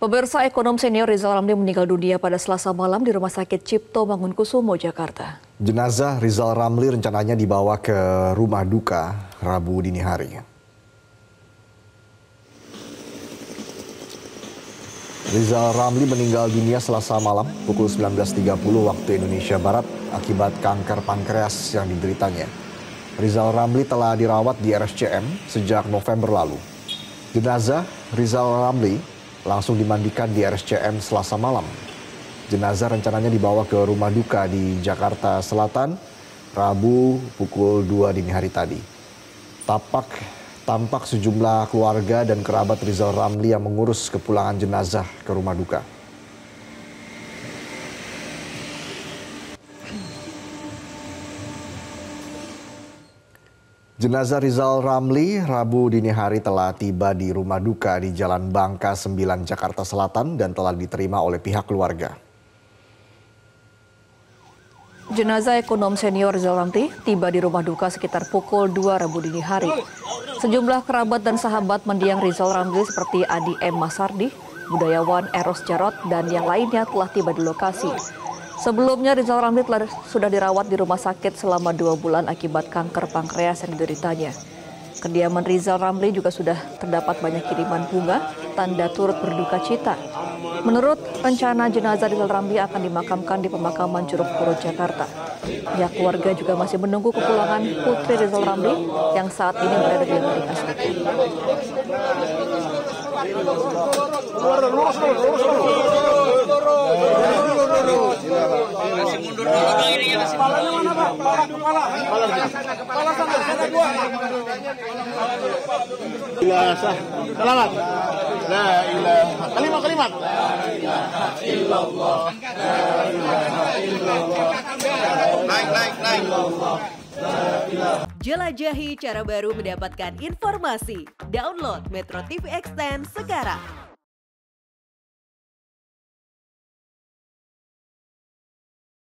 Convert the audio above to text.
Pemirsa, ekonom senior Rizal Ramli meninggal dunia pada Selasa malam di Rumah Sakit Cipto Mangunkusumo, Jakarta. Jenazah Rizal Ramli rencananya dibawa ke rumah duka Rabu dini hari. Rizal Ramli meninggal dunia Selasa malam pukul 19.30 waktu Indonesia Barat akibat kanker pankreas yang dideritanya. Rizal Ramli telah dirawat di RSCM sejak November lalu. Jenazah Rizal Ramli langsung dimandikan di RSCM Selasa malam. Jenazah rencananya dibawa ke rumah duka di Jakarta Selatan Rabu pukul 2 dini hari tadi. Tampak sejumlah keluarga dan kerabat Rizal Ramli yang mengurus kepulangan jenazah ke rumah duka. Jenazah Rizal Ramli Rabu dini hari telah tiba di rumah duka di Jalan Bangka 9 Jakarta Selatan dan telah diterima oleh pihak keluarga. Jenazah ekonom senior Rizal Ramli tiba di rumah duka sekitar pukul 2 Rabu dini hari. Sejumlah kerabat dan sahabat mendiang Rizal Ramli seperti Adi M. Masardi, budayawan Eros Jarot, dan yang lainnya telah tiba di lokasi. Sebelumnya Rizal Ramli sudah dirawat di rumah sakit selama 2 bulan akibat kanker pankreas yang dideritanya. Kediaman Rizal Ramli juga sudah terdapat banyak kiriman bunga, tanda turut berduka cita. Menurut rencana, jenazah Rizal Ramli akan dimakamkan di pemakaman Curug Purut, Jakarta. Pihak keluarga juga masih menunggu kepulangan putri Rizal Ramli yang saat ini berada di Amerika Serikat. Selamat. La ilaha kalimat. La ilaha illallah. La ilaha illallah. Naik. Jelajahi cara baru mendapatkan informasi. Download Metro TV Extend sekarang.